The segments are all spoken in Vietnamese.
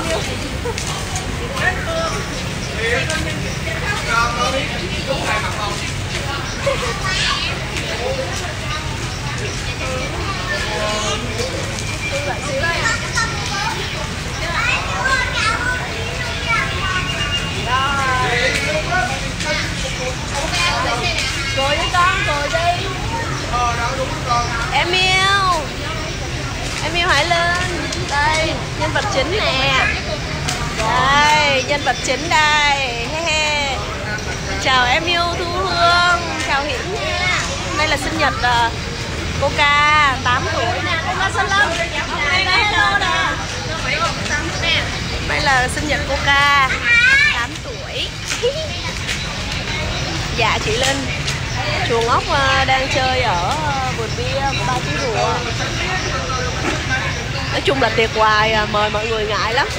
Cười với con, cười đi. Em yêu hãy lên. Đây, nhân vật chính nè. Đây, nhân vật chính đây. Chào em yêu Thu Hương, chào Hiển nha. Đây là sinh nhật Coca 8 tuổi nè. Coca sinh lắm. Hello nè. Đây là sinh nhật Coca 8 tuổi. Dạ chị Linh. Chuồng ốc đang chơi ở vườn bia của ba chú rùa. Nói chung là tiệc hoài à, mời mọi người ngại lắm.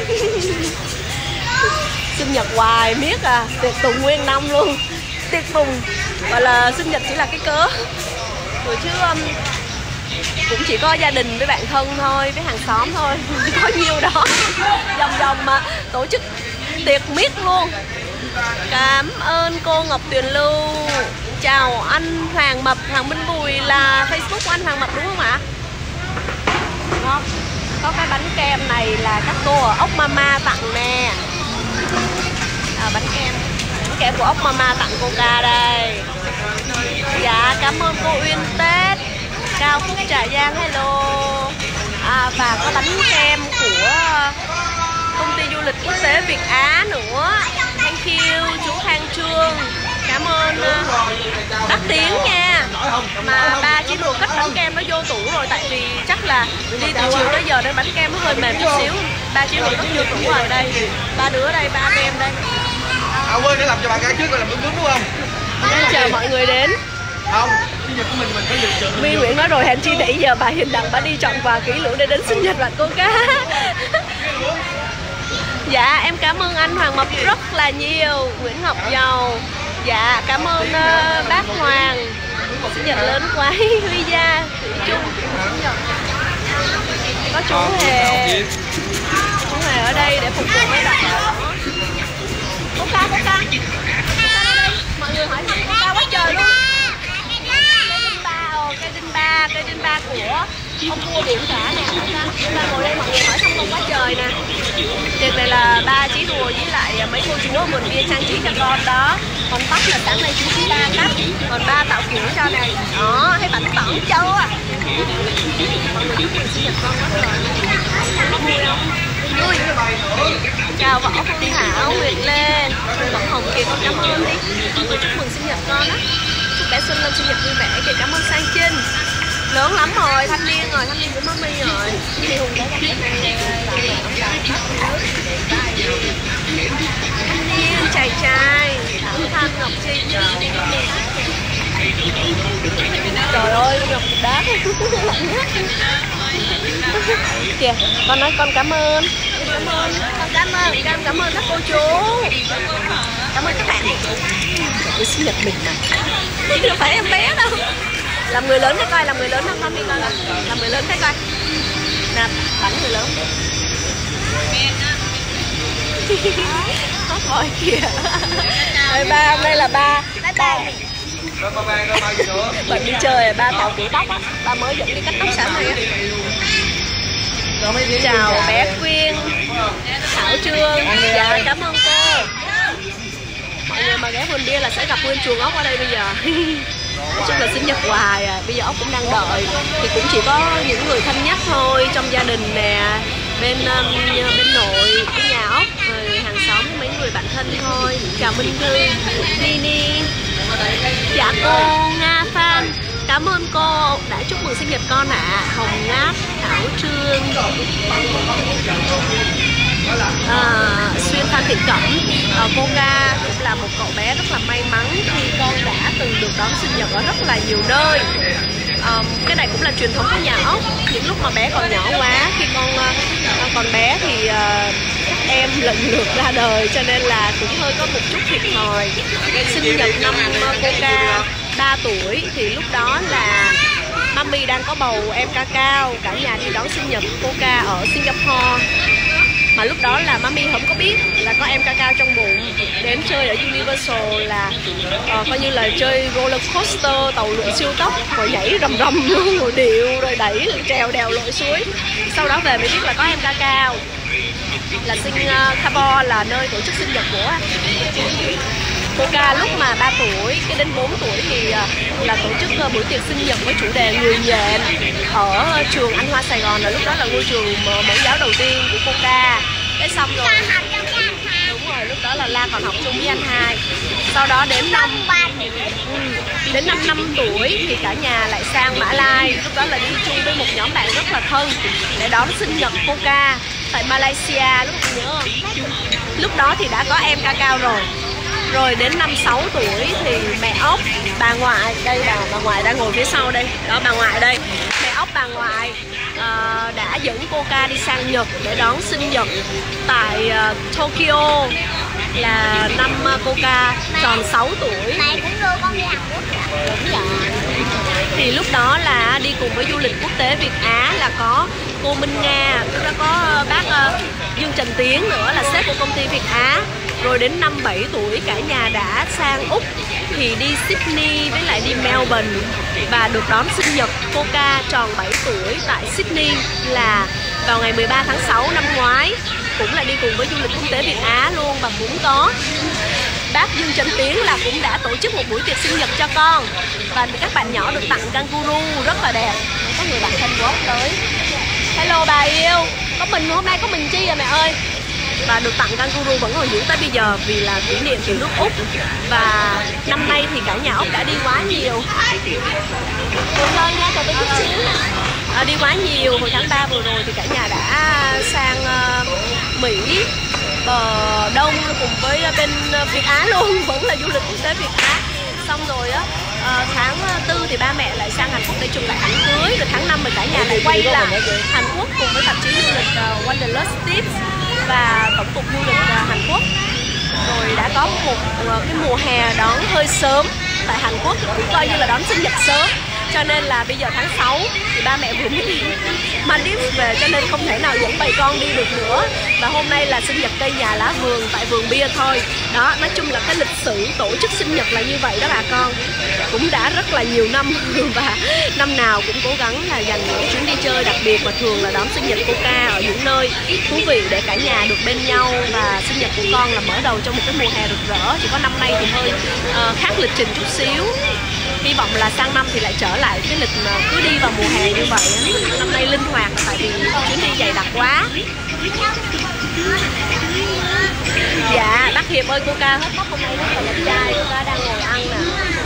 Sinh nhật hoài miết à, tiệc tùng nguyên năm luôn. Tiệc tùng gọi là sinh nhật chỉ là cái cớ rồi chứ cũng chỉ có gia đình với bạn thân thôi, với hàng xóm thôi, có nhiêu đó. Vòng mà tổ chức tiệc miết luôn. Cảm ơn cô Ngọc Tuyền Lưu. Chào anh Hoàng Mập, Hoàng Minh Bùi là Facebook của anh Hoàng Mập đúng không ạ? Ngon. Có cái bánh kem này là các cô ở Ốc Mama tặng nè. Bánh kem của Ốc Mama tặng Coca đây. Dạ cảm ơn cô Uyên Tết, Cao Phúc Trà Giang hello. Và có bánh kem của công ty du lịch quốc tế Việt Á nữa. Thank you chú Khang Trương. Cảm ơn Đắc Tiến nha. Mà ba chỉ đồ cất bánh kem nó vô tủ rồi. Tại vì chắc là đi từ chiều tới giờ nên bánh kem nó hơi mềm chút xíu. Ba chỉ đồ cất vô tủ rồi đây. Ba đứa đây, ba em đây. Quên để làm cho bạn gái trước rồi làm đúng đúng không? Chờ mọi người đến. Không, sinh nhật của mình phải dự trữ. My Nguyễn nói rồi hèn chi nãy giờ bà Hiền Đặng bà đi chọn quà kỹ lưỡng để đến sinh nhật bạn Coca. Dạ em cảm ơn anh Hoàng Mập rất là nhiều. Nguyễn Ngọc Dầu. Dạ cảm ơn bác Hoàng. Sinh nhật lớn quá. Huy Gia Thủy Trung. Có chú Hề. Chú Hề ở đây để phục vụ mấy bạn đó. Coca. Mọi người hỏi thăm Coca quá trời luôn. Cây đinh ba của ông vua Biển Cả nè. Ba ngồi đây mọi người hỏi thăm con quá trời nè. Tiệc này là ba chí rùa với lại mấy cô chú ở vườn bia trang trí cho con đó. Còn tóc là sáng nay chú chỉ ba cắt. Còn ba tạo kiểu cho này. Đó, thấy bảnh tỏng châu à. Mọi người chúc mừng sinh nhật con quá trời. Vui không? Vui. Chào Võ Phương Thảo, Nguyệt Lê, Ngọc Hồng Kiệt, con cảm ơn đi. Mọi người chúc mừng sinh nhật con á. Chúc bé Xuân Lâm sinh nhật vui vẻ. Kiệt cảm ơn Sang Trinh. Lớn lắm rồi, thanh niên của mami rồi. Thì Hùng đã gặp cái này thanh niên, trai Thanh Ngọc Trinh. Trời ơi, Ngọc đá. Kìa, con nói con cảm ơn. Con cảm ơn các cô chú. Cảm ơn các bạn. Trời, sinh nhật mình mà. Chứ đâu phải em bé đâu. Làm người lớn thấy coi, làm người lớn không mami coi coi. Làm người lớn thấy coi. Nè, bánh người lớn. Hot boy kìa. Đây ba, đây là ba. Bạn đi chơi ba tạo kiểu tóc á. Ba mới dẫn đi cắt tóc sáng nay á. Chào bé Quyên, Thảo Trương. Dạ cảm ơn cô. Mọi người mà ghé vườn bia là sẽ gặp nguyên chuồng ốc ở đây bây giờ. Nói chung là sinh nhật hoài à. Bây giờ ốc cũng đang đợi. Thì cũng chỉ có những người thân nhất thôi trong gia đình nè, bên nội cái nhà ốc, rồi hàng xóm mấy người bạn thân thôi. Chào Minh Thư, Nini. Dạ cô Nga Phan, cảm ơn cô đã chúc mừng sinh nhật con ạ. Hồng Ngát, Thảo Trương, Xuyên Phan Thị Cẩm. Coca cũng là một cậu bé rất là may mắn khi con đã từng được đón sinh nhật ở rất là nhiều nơi. Cái này cũng là truyền thống của nhà ốc. Những lúc mà bé còn nhỏ quá, khi con còn bé thì các em lần lượt ra đời, cho nên là cũng hơi có một chút thiệt thòi. Sinh nhật năm Coca 3 tuổi thì lúc đó là mami đang có bầu em Cacao. Cả nhà đi đón sinh nhật Coca ở Singapore. mà lúc đó là mami không có biết là có em Cacao trong bụng. Đến chơi ở Universal là coi như là chơi roller coaster, tàu lượn siêu tốc, rồi nhảy rầm rầm luôn, rồi điệu, rồi đẩy, trèo đèo lội suối. Sau đó về mới biết là có em Cacao, là sinh Cabo là nơi tổ chức sinh nhật của Coca lúc mà 3 tuổi, cái đến 4 tuổi thì là tổ chức buổi tiệc sinh nhật với chủ đề người nhện ở trường Anh Hoa Sài Gòn, là lúc đó là ngôi trường mẫu giáo đầu tiên của Coca. Cái xong rồi, đúng rồi, lúc đó là La còn học chung với anh hai. Sau đó đến năm 5 tuổi thì cả nhà lại sang Mã Lai, lúc đó là đi chung với một nhóm bạn rất là thân để đón sinh nhật Coca tại Malaysia, lúc nhớ không? Lúc đó thì đã có em Cacao rồi. Rồi đến năm 6 tuổi thì mẹ ốc, bà ngoại, đây là bà ngoại đang ngồi phía sau đây, đó bà ngoại đây, mẹ ốc bà ngoại đã dẫn Coca đi sang Nhật để đón sinh nhật tại Tokyo, là năm Coca tròn 6 tuổi. Mày cũng đưa con đi Hàn Quốc. Đúng rồi. Thì lúc đó là đi cùng với du lịch quốc tế Việt Á là có cô Minh Nga, lúc đó có bác Dương Trần Tiến nữa là sếp của công ty Việt Á. Rồi đến năm 7 tuổi cả nhà đã sang Úc thì đi Sydney với lại đi Melbourne và được đón sinh nhật Coca tròn 7 tuổi tại Sydney là vào ngày 13 tháng 6 năm ngoái, cũng là đi cùng với du lịch quốc tế Việt Á luôn. Và cũng có bác Dương Trần Tiến là cũng đã tổ chức một buổi tiệc sinh nhật cho con, và các bạn nhỏ được tặng kangaroo rất là đẹp. Có người bạn thân của ốc tới. Hello bà yêu, có mình hôm nay có mình Chi à mẹ ơi. Và được tặng kangaroo vẫn còn giữ tới bây giờ vì là kỷ niệm từ nước Úc. Và năm nay thì cả nhà ốc đã đi quá nhiều. Được hơn nha, cho tôi chút xíu nè. Đi quá nhiều, hồi tháng 3 vừa rồi thì cả nhà đã sang Mỹ, bờ Đông cùng với bên Việt Á luôn, vẫn là du lịch quốc tế Việt Á. Xong rồi á, tháng 4 thì ba mẹ lại sang Hàn Quốc để chụp lại ảnh cưới. Rồi tháng 5 thì cả nhà lại quay lại Hàn Quốc cùng với tạp chí du lịch Wanderlust Tips và tổng cục du lịch Hàn Quốc. Rồi đã có một cái mùa hè đón hơi sớm tại Hàn Quốc, cũng coi như là đón sinh nhật sớm. Cho nên là bây giờ tháng 6 thì ba mẹ vừa mới đi Maldives về, cho nên không thể nào dẫn bầy con đi được nữa. Và hôm nay là sinh nhật cây nhà lá vườn tại vườn bia thôi. Đó, nói chung là cái lịch sử tổ chức sinh nhật là như vậy đó bà con. Cũng đã rất là nhiều năm và năm nào cũng cố gắng là dành những chuyến đi chơi đặc biệt, mà thường là đón sinh nhật Coca ở những nơi thú vị để cả nhà được bên nhau. Và sinh nhật của con là mở đầu cho một cái mùa hè rực rỡ. Chỉ có năm nay thì hơi khác lịch trình chút xíu. Hy vọng là sang năm thì lại trở lại cái lịch mà cứ đi vào mùa hè như vậy. Năm nay linh hoạt là tại vì chuyến đi dày đặc quá. Dạ, bác Hiệp ơi, Coca hết tóc hôm nay rất là đẹp trai. Coca đang ngồi ăn nè.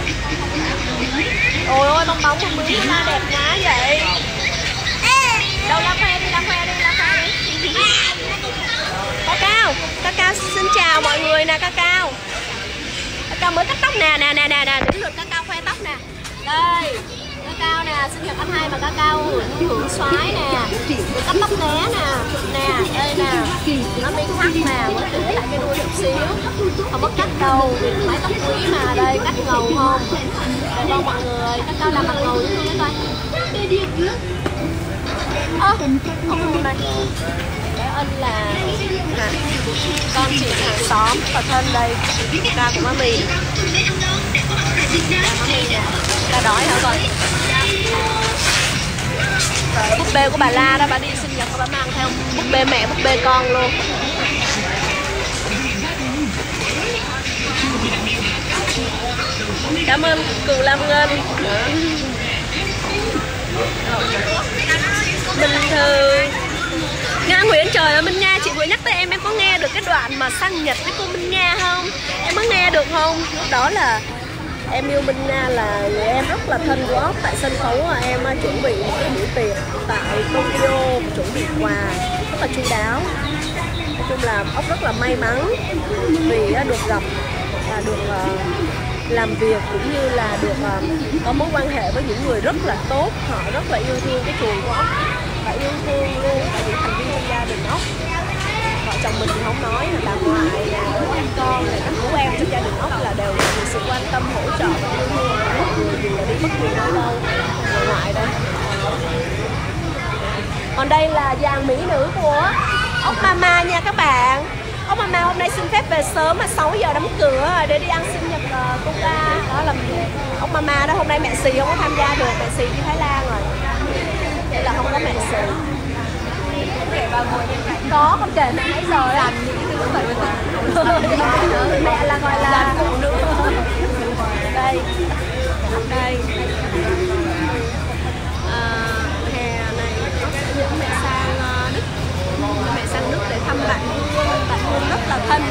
Ôi ôi, bong bóng bông bướm nó đẹp quá vậy. Đâu la khoe đi, la khoe đi, la khoe đi. Cacao, Cacao xin chào mọi người nè Cacao. Cacao mới cắt tóc nè, đến lượt Cacao khoe tóc nè. Đây, Cacao nè, sinh nhật anh hai mà Cacao hưởng xoái nè, được cắt tóc né nè, đây nè, nó bị thắt nè, mới để lại cái đuôi chút xíu, không có cắt đâu, vì mái tóc quý mà. Đây, cắt ngầu không? Đây con mọi người, Cacao làm mặt ngầu với tôi coi. Ông này. Ân là con chị hàng xóm và thân đây, ca của má mì. Ca đói hả con? Rồi, búp bê của bà La đó, bà đi sinh nhật bà mang theo búp bê mẹ, búp bê con luôn. Cảm ơn Cừu Lam Ngân. Bình thường Nga Nguyễn, trời ơi Minh Nga, chị vừa nhắc tới em có nghe được cái đoạn mà sang Nhật với cô Minh Nga không? Em có nghe được không? Lúc đó là em yêu Minh Nga là người em rất là thân của ốc. Tại sân khấu em chuẩn bị một cái buổi tiệc tại Tokyo, chuẩn bị quà rất là chu đáo. Nói chung là ốc rất là may mắn vì được gặp và được làm việc, cũng như là được có mối quan hệ với những người rất là tốt. Họ rất là yêu thương cái trường của ốc và yêu thương luôn cả những thành viên trong gia đình ốc. Vợ chồng mình thì không nói, là bà ngoại, các con, các bố em trong gia đình ốc là đều được sự quan tâm, hỗ trợ và yêu thương của mọi người, dù là đi bất kỳ nơi đâu. Bà ngoại đây. Còn đây là dàn mỹ nữ của Ốc Mama nha các bạn. Ốc Mama hôm nay xin phép về sớm mà 6 giờ đóng cửa để đi ăn sinh nhật Coca. Đó là ốc Mama đó. Hôm nay mẹ Xì không có tham gia được, mẹ Xì đi Thái Lan rồi. Đây là không có mẹ Xì. Có con kể mẹ nãy giờ làm những thứ mẹ là gọi là phụ nữ. Đây đây hè này những mẹ sang Đức, mẹ sang Đức để thăm bạn Hương rất là thân.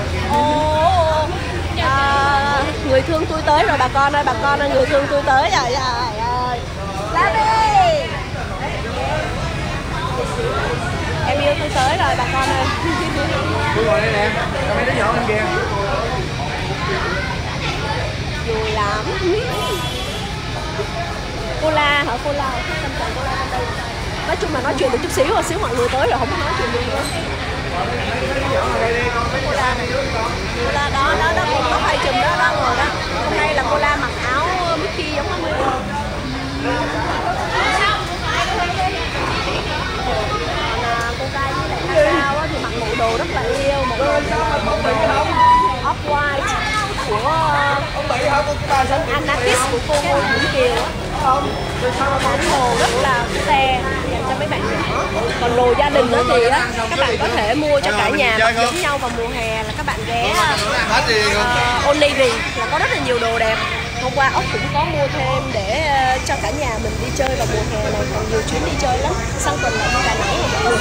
Người thương tôi tới rồi bà con ơi, người thương tôi tới rồi. Trời ơi Lavi, em yêu tôi tới rồi bà con ơi. Tôi ngồi đây nè, có mấy đứa nhỏ bên kia. Vui lắm. Cola hả? Cola nói chung là nói chuyện được chút xíu mọi người tới rồi không có nói chuyện gì nữa. Cola đó cũng có hai chùm đó ngồi đó. Hôm nay là Cola mặc áo Mickey giống như Coca với lại Sao thì mặc bộ đồ rất là yêu, một đồ off-white của Anatis của cô Nguyễn Kiều á. Món đồ rất là xe dành cho mấy bạn nhỏ. Còn đồ gia đình nữa thì á, các bạn có thể mua cho cả nhà mặc giống nhau vào mùa hè, là các bạn ghé Only là có rất là nhiều đồ đẹp. Hôm qua ốc cũng có mua thêm để cho cả nhà mình đi chơi vào mùa hè này, còn nhiều chuyến đi chơi lắm. Sang tuần là đi Đà Nẵng rồi mọi người.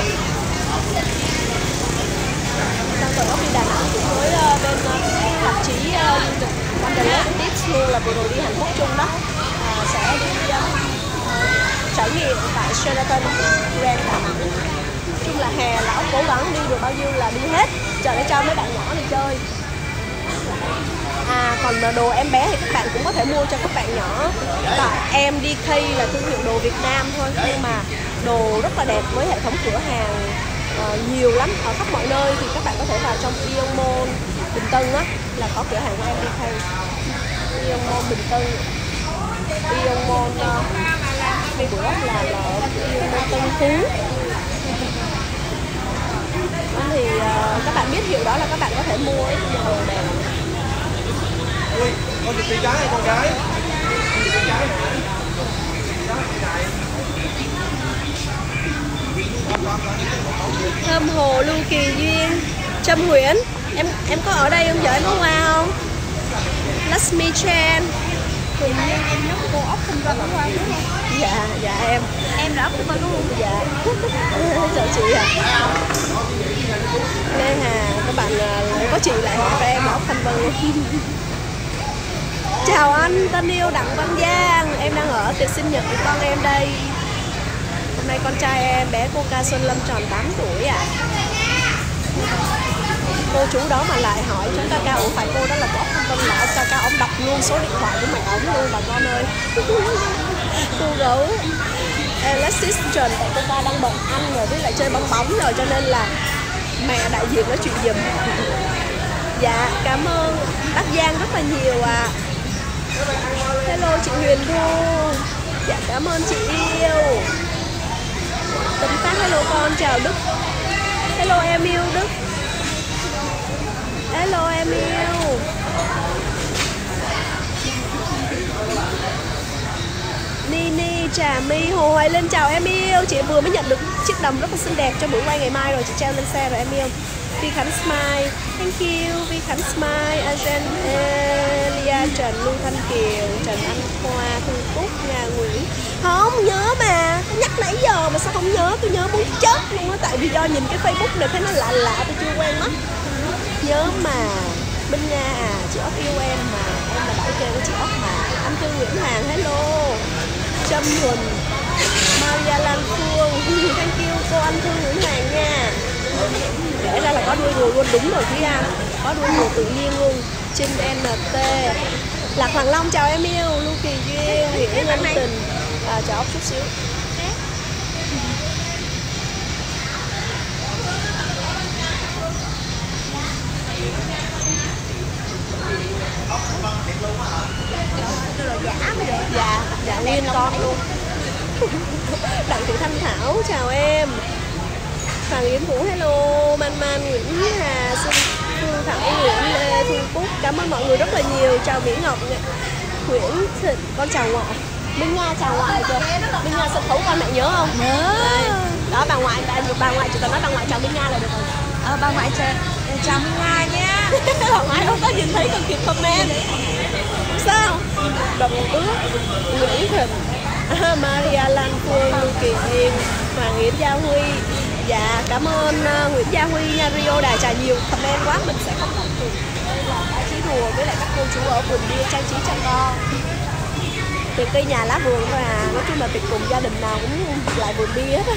Sang tuần ốc đi Đà Nẵng cũng với bên tạp chí du lịch Wanderlust Tips luôn, là vừa rồi đi Hàn Quốc chung đó. Sẽ đi trải nghiệm tại Sheraton Grand Đà Nẵng. Nói chung là hè là ốc cố gắng đi được bao nhiêu là đi hết, chờ để cho mấy bạn nhỏ đi chơi. Còn đồ em bé thì các bạn cũng có thể mua cho các bạn nhỏ. Tại MDK là thương hiệu đồ Việt Nam thôi, nhưng mà đồ rất là đẹp với hệ thống cửa hàng nhiều lắm ở khắp mọi nơi. Thì các bạn có thể vào trong Ion Mall Bình Tân á, là có cửa hàng của MDK. Ion Mall Bình Tân, Ion Mall hay bữa là Ion Mall Tân Phú. Thì các bạn biết hiệu đó là các bạn có thể mua những đồ đẹp. Ui, con được trái hay con gái? Thơm Hồ, Lưu Kỳ Duyên, Trâm Nguyễn. Em có ở đây không? Giờ em có qua không? Lasmi Chan. Hình như em nhớ cô ốc Thanh Vân qua đúng không? Dạ em. Em là ốc Thanh Vân đúng không? Dạ. Chào chị ạ. Lê Hà, các bạn có chị lại hỏi cho em là ốc Thanh Vân luôn. Chào anh thân yêu Đặng Văn Giang, em đang ở tiệc sinh nhật của con em đây. Hôm nay con trai em bé Coca Xuân Lâm tròn 8 tuổi ạ. Cô chú đó mà lại hỏi chúng ta cao, phải cô đó là ốc Thanh Vân, là ông ca cao, ông đọc luôn số điện thoại của mẹ ổng luôn bà con ơi. Cô gấu Alexis Trần, tại Coca đang bận ăn rồi với lại chơi bóng rồi, cho nên là mẹ đại diện nói chuyện giùm. Dạ cảm ơn Bắc Giang rất là nhiều ạ. Hello chị Huyền Thu. Dạ cảm ơn chị yêu. Tính phát hello con, chào Đức. Hello em yêu Đức. Hello em yêu. Nini, Trà My, Hồ Hoài Linh chào em yêu. Chị vừa mới nhận được chiếc đầm rất là xinh đẹp cho buổi quay ngày mai rồi, chị treo lên xe rồi em yêu. Vi Khánh Smile, thank you. Vi Khánh Smile, Agen Elia, Trần Lưu Thanh Kiều, Trần Anh Khoa, Thu Cúc, Nga Nguyễn. Không nhớ mà, nhắc nãy giờ mà sao không nhớ, tôi nhớ muốn chết luôn á. Tại vì do nhìn cái Facebook này thấy nó lạ lạ, tôi chưa quen mắt. Nhớ mà. Minh Nga à, chị ốc yêu em mà, em là bảo kê của chị ốc mà. Anh Thư Nguyễn Hàng, hello. Trâm Huỳnh, Maria Lan Phương, thank you cô anh Thư Nguyễn Hàng nha. Kể ra là có đuôi người luôn, đúng rồi Thúy Anh, có đuôi người tự nhiên luôn. Trinh NT, Lạc Hoàng Long chào em yêu. Lưu Kỳ Duyên, Nguyễn Ngân Tình, chào ốc chút xíu. Dạ nguyên con luôn. Đặng Thị Thanh Thảo chào em. Hoàng Yến Vũ hello, Man Man, Nguyễn Hà, Xuân Phương Thảo, Nguyễn Lê, Thu Cúc. Cảm ơn mọi người rất là nhiều. Chào Mỹ Ngọc, Nguyễn Thịnh, con chào ngoại. Minh Nga chào ngoại kìa. Minh Nga sân khấu con mẹ nhớ không? Nhớ. Đó bà ngoại chỉ cần nói bà ngoại chào Minh Nga là được rồi. Bà ngoại chào Minh Nga nhé. Bà ngoại không có nhìn thấy còn kịp comment. Sao? Đồng ước Nguyễn Thịnh, Maria Lan Phương, Lưu Kỳ Yên, Hoàng Yến Gia Huy. Dạ cảm ơn Nguyễn Gia Huy nha. Rio Đà Trà nhiều comment quá mình sẽ không tập được. Đây là bãi trí đùa với lại các cô chú ở vườn bia trang trí cho con. Tiệc cây nhà lá vườn thôi à. Nói chung là tiệc cùng gia đình nào cũng lại vườn bia hết.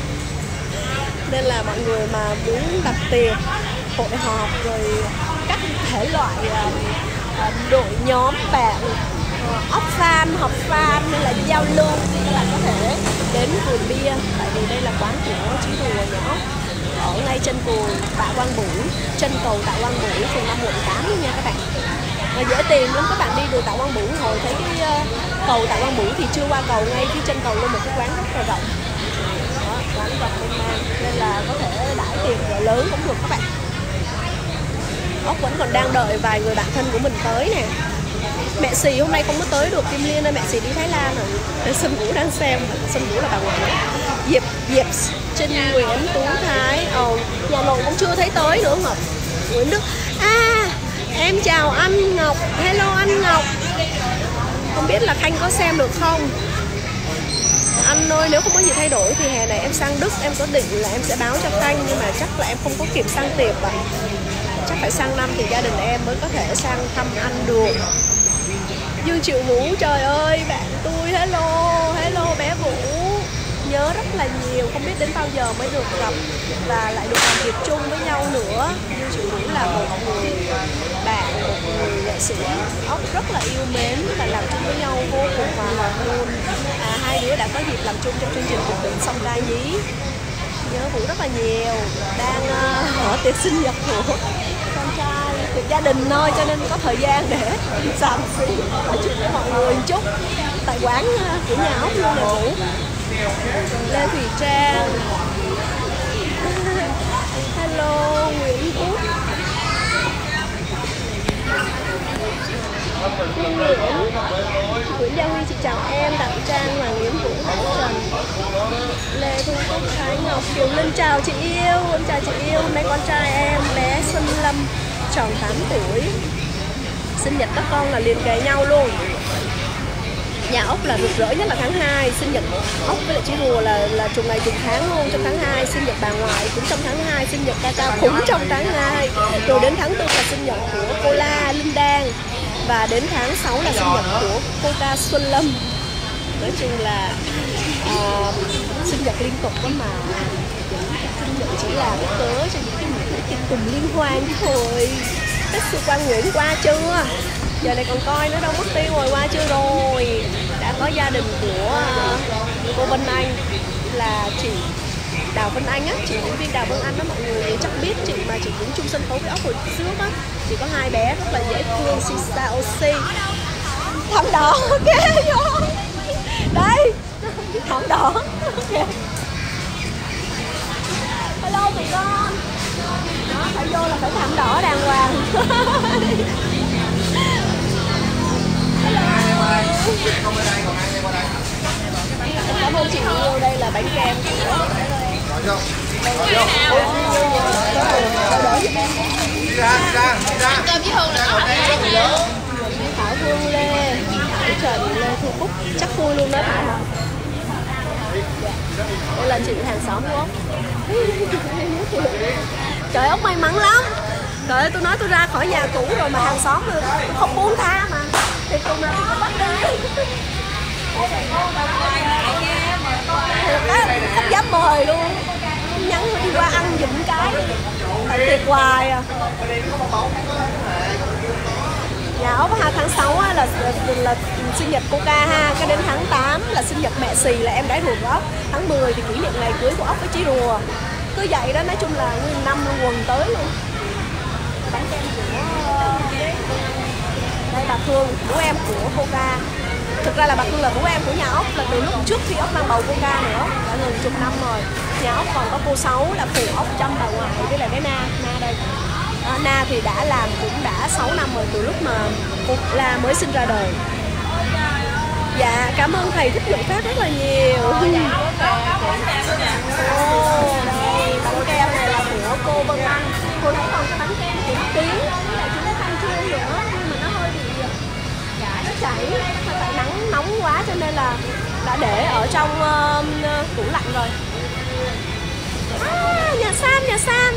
Nên là mọi người mà muốn đặt tiệc, hội họp rồi các thể loại đội nhóm bạn off fan, học fan hay là giao lưu thì các bạn có thể đến vườn bia. Tại vì đây là quán của Trí Đùa nhỏ ở ngay chân cầu Tạ Quang Bửu, chân cầu Tạ Quang Bửu, phường 5 quận 8 nha các bạn. Dễ tìm lắm, các bạn đi đường Tạ Quang Bửu hồi thấy cái cầu Tạ Quang Bửu thì chưa qua cầu, ngay phía chân cầu luôn một cái quán rất là rộng. Đó, quán rộng mênh mang nên là có thể đãi tiệc lớn cũng được các bạn. Ốc vẫn còn đang đợi vài người bạn thân của mình tới nè. Mẹ Xì hôm nay không có tới được, Kim Liên ơi, mẹ Xì đi Thái Lan rồi. Xuân Vũ đang xem, Xuân Vũ là bà ngoại. Diệp Trinh Nguyễn Tú Thái, nhà nội cũng chưa thấy tới nữa. Ngọc Nguyễn Đức, em chào anh Ngọc, hello anh Ngọc. Không biết là Khanh có xem được không? Anh ơi, nếu không có gì thay đổi thì hè này em sang Đức, em có định là em sẽ báo cho Khanh, nhưng mà chắc là em không có kịp sang tiệc ạ. Chắc phải sang năm thì gia đình em mới có thể sang thăm anh được. Dương Triệu Vũ, trời ơi bạn tôi, hello bé Vũ, nhớ rất là nhiều, không biết đến bao giờ mới được gặp và lại được làm việc chung với nhau nữa. Dương Triệu Vũ là một người bạn, một người nghệ sĩ ốc rất là yêu mến và làm chung với nhau vô cùng hòa hợp luôn. Hai đứa đã có dịp làm chung trong chương trình Cuộc Định Song Ca Nhí. Nhớ Vũ rất là nhiều. Đang ở tiệc sinh nhật của con trai, tiệc gia đình thôi, cho nên có thời gian để xàm xí nói chuyện với mọi người một chút tại quán của nhà ốc luôn nè Vũ. Lê Thùy Trang, hello Nguyễn Út, Nguyễn Gia Huy, chị chào em. Đặng Trang, Hoàng Yến Vũ, Trần, Lê Thu Cúc, Thái Ngọc, Kiều Linh chào chị yêu, em chào chị yêu. Hôm nay con trai em bé Xuân Lâm tròn 8 tuổi, sinh nhật các con là liền kề nhau luôn. Nhà ốc là rực rỡ nhất là tháng 2, sinh nhật ốc với lại Trí Đùa là trùng ngày trùng tháng luôn. Trong tháng 2 sinh nhật bà ngoại cũng trong tháng 2, sinh nhật Ca cũng trong tháng 2, rồi đến tháng 4 là sinh nhật của cô La Linh Đan, và đến tháng 6 là sinh nhật của cô ca Xuân Lâm. Nói chung là sinh nhật liên tục đó mà. Sinh nhật chỉ là cái cớ cho những cái buổi tiệc tùng liên hoan thôi. Tết Xuân Quang Nguyễn qua chưa? Giờ này còn coi nữa đâu, mất tiêu rồi, qua chưa rồi. Đã có gia đình của cô Vân Anh là chị Đào Vân Anh á, chị diễn viên Đào Vân Anh đó, mọi người chắc biết chị mà, chị cũng chung sân khấu với ốc hồi trước á. Chị có hai bé rất là dễ thương, Sisa Oxy. Thảm đỏ, ok vô. Đây, thảm đỏ, ok. Hello tụi con. Đó, phải vô là phải thảm đỏ đàng hoàng. Cảm ơn chị yêu, đây là bánh kem của đi ra Cơm với Hương là Thảo Hương, Lê Thảo Trần, Lê Thu Cúc, chắc vui luôn đó Thảo hả? Đây là chị hàng xóm của ốc. Trời, ốc may mắn lắm. Trời ơi, tôi nói tôi ra khỏi nhà cũ rồi mà hàng xóm tôi không buông tha mà. Thì cùng là tôi có bắt đi. Không dám mời luôn. Nhắn đi qua ăn giùm cái. Tại tiệc hoài à. Nhà ốc tháng 6 là sinh nhật cô ca ha. Cái đến tháng 8 là sinh nhật mẹ Xì là em gái ruột của ốc. Tháng 10 thì kỷ niệm ngày cưới của ốc với Trí Đùa. Cứ vậy đó, nói chung là nguyên năm luôn, quần tới luôn. Bánh kem của đây bà Phương, bố em của cô ca. Thực ra là bà Phương là bố em của nhà ốc, là từ lúc trước khi ốc mang bầu cô ca nữa, đã gần chục năm rồi. Nhà ốc còn có cô Sáu là phụ ốc chăm bà ngoại với lại cái Na đây. Na thì đã làm cũng đã 6 năm rồi, từ lúc mà cô La mới sinh ra đời. Dạ, cảm ơn thầy Thích Dụng Phát rất là nhiều. Đây, bánh kem này là của cô Vân Anh. Cô thấy còn cái bánh kem của Tiến với lại chúng Thanh Trương nữa, nhưng mà nó hơi bị nó chảy, nó tại nắng nóng quá cho nên là đã để ở trong tủ lạnh rồi. Nhà Sam.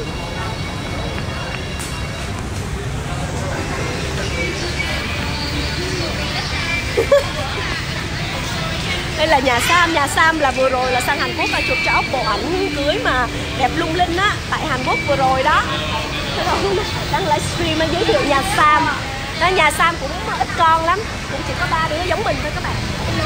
Đây là nhà Sam là vừa rồi là sang Hàn Quốc và chụp cho ốc bộ ảnh cưới mà đẹp lung linh á, tại Hàn Quốc vừa rồi đó. Đang livestream giới thiệu nhà Sam. Đó, nhà Sam cũng ít con lắm, cũng chỉ có 3 đứa giống mình thôi các bạn.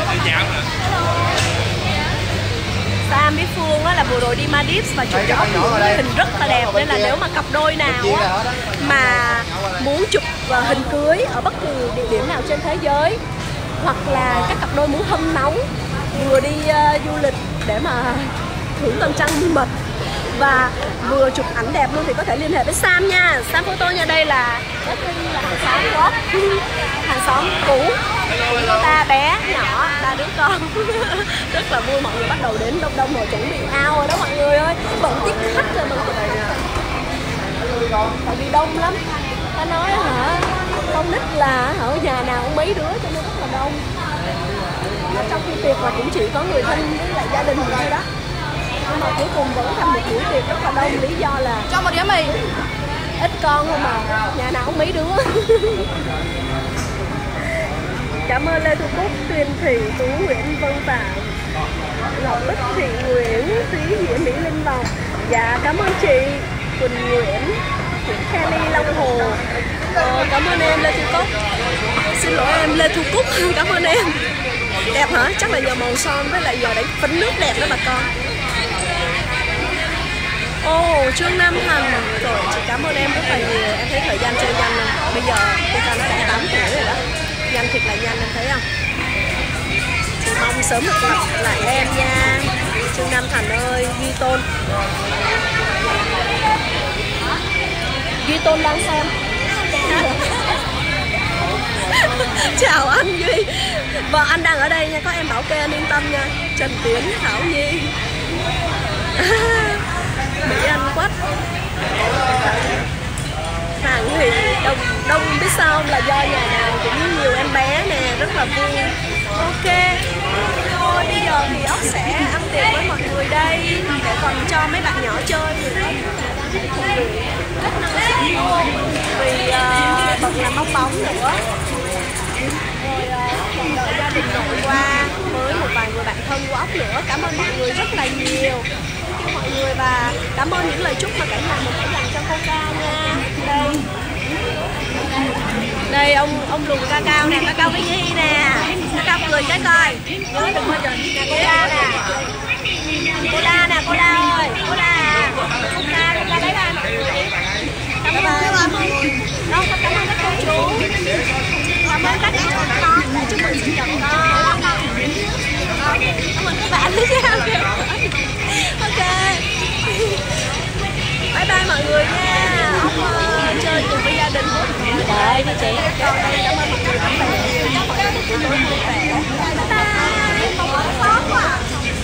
Sam với Phương á là vừa rồi đi Maldives và chụp cho ốc hình rất là đẹp, nên là nếu mà cặp đôi nào á mà muốn chụp hình cưới ở bất kỳ địa điểm nào trên thế giới, hoặc là các cặp đôi muốn hâm nóng vừa đi du lịch để mà thưởng tầm trăng mật và vừa chụp ảnh đẹp luôn thì có thể liên hệ với Sam nha. Sam Photo nha. Đây là hàng xóm gốc, hàng xóm cũ, ta bé nhỏ, 3 đứa con. Rất là vui, mọi người bắt đầu đến đông rồi, chuẩn bị ao rồi đó mọi người ơi. Bận tiếp khách rồi mọi người. Tại vì đông lắm. Ta nói hả, con nít là ở nhà nào cũng mấy đứa cho nên rất là đông. Trong khi tiệc mà cũng chỉ có người thân với lại gia đình thôi đó, nhưng mà cuối cùng vẫn thành một buổi tiệc rất là đông. Lý do là cho một đĩa mì, ít con thôi mà nhà nào cũng mấy đứa. Cảm ơn Lê Thu Cúc, Tuyền Thị, Tú Nguyễn, Vân Phạm, Ngọc Bích, Thị Nguyễn, Thúy Diễm, Mỹ Linh Vòng. Dạ cảm ơn chị Quỳnh Nguyễn, chị Kelly Long Hồ. Cảm ơn em Lê Thu Cúc. Xin lỗi em Lê Thu Cúc. Cảm ơn em. Đẹp hả? Chắc là giờ màu son với lại giờ đánh phấn nước đẹp đó bà con. Trương Nam Thành. Rồi chị cảm ơn em rất là nhiều. Em thấy thời gian chơi nhanh không? Bây giờ cô ta nó đã 8 tuổi rồi đó. Nhanh thiệt là nhanh, em thấy không? Chị mong sớm được gặp lại em nha. Trương Nam Thành ơi, Duy Tôn đang xem. Chào anh Duy. Vợ anh đang ở đây nha, có em bảo kê anh yên tâm nha. Trần Tiến, Thảo Nhi, Mỹ Anh Quách, Hàng Hỷ, đông biết sao không? Là do nhà nào cũng nhiều em bé nè, rất là vui. Ok, thôi bây giờ thì ốc sẽ ăn tiệc với mọi người đây để còn cho mấy bạn nhỏ chơi. Vì bận làm bong bóng nữa. Rồi còn đợi gia đình nội qua với một vài người bạn thân của ốc nữa. Cảm ơn mọi người rất là nhiều mọi người, và cảm ơn những lời chúc mà cả nhà mình đã dành cho cô Ca nha. Đây ông lùn ca cao nè, ca cao với Nhi nè, ca cao cười cái coi, nhớ đừng bao giờ nè cô La nè, cô La ơi, cô La à, cô Ca đấy anh. Cảm ơn đâu, cảm ơn các cô chú, cảm ơn các con đã chúc mừng sinh nhật con. Cảm ơn các bạn nha. Ok, bye bye mọi người nha. Ốc chơi cùng với gia đình. Đấy đi chị. Cảm ơn mọi người rất là nhiều. Chúc mọi người một buổi tối vui vẻ. Bye bye. Không có khó quá.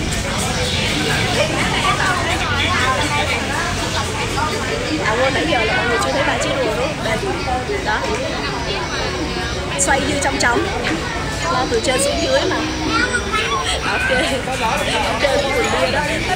Quên nãy giờ là mọi người chưa thấy bà chia đùa đúng không? Đây. Đó. Xoay như trong trống. Lo từ trên xuống dưới mà. Ok. Ok, buồn bia đó.